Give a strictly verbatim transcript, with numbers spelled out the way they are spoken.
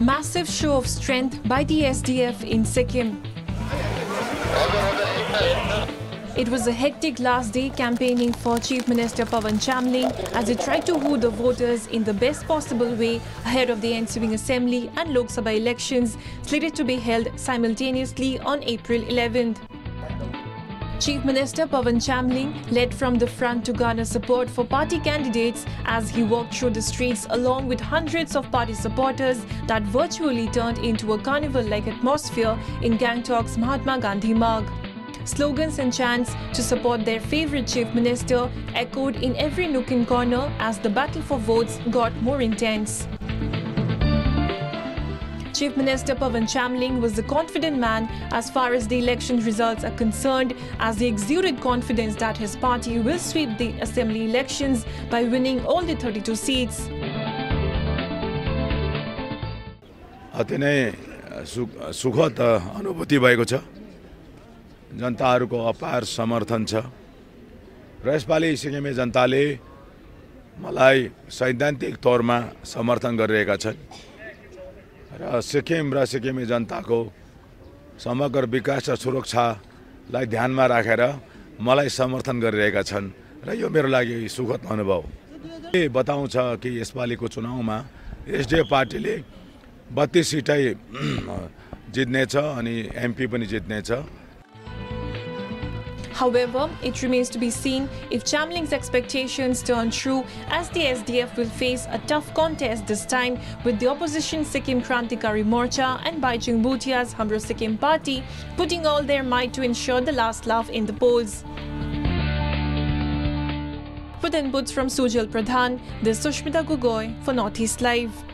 Massive show of strength by the S D F in Sikkim. It was a hectic last day campaigning for Chief Minister Pawan Chamling as he tried to woo the voters in the best possible way ahead of the ensuing Assembly and Lok Sabha elections slated to be held simultaneously on April eleventh. Chief Minister Pawan Chamling led from the front to garner support for party candidates as he walked through the streets along with hundreds of party supporters that virtually turned into a carnival-like atmosphere in Gangtok's Mahatma Gandhi Marg. Slogans and chants to support their favorite Chief Minister echoed in every nook and corner as the battle for votes got more intense. Chief Minister Pawan Chamling was the confident man as far as the election results are concerned, as he exuded confidence that his party will sweep the assembly elections by winning all the thirty-two seats. अति नै सुखद अनुभूति भएको छ। जनताहरूको अपार समर्थन छ र यसपालि सिक्किमे जनताले मलाई सैद्धान्तिक तौरमा समर्थन गरिरहेका छन् र सिक्किम र सिक्किमे जनताको समग्र विकास र सुरक्षालाई ध्यानमा राखेर मलाई समर्थन गरिरहेका छन् र यो मेरो लागि सुखद अनुभव के बताउँछ कि यसपालिको चुनावमा एसडीएफ पार्टीले बत्तीस सिटै जित्नेछ अनि एमपी पनि जित्नेछ। However, it remains to be seen if Chamling's expectations turn true, as the S D F will face a tough contest this time with the opposition Sikkim Krantikari Morcha and Baichung Bhutia's Hamro Sikkim party putting all their might to ensure the last laugh in the polls. With inputs from Sujal Pradhan, this is Sushmita Gugoi for Northeast Live.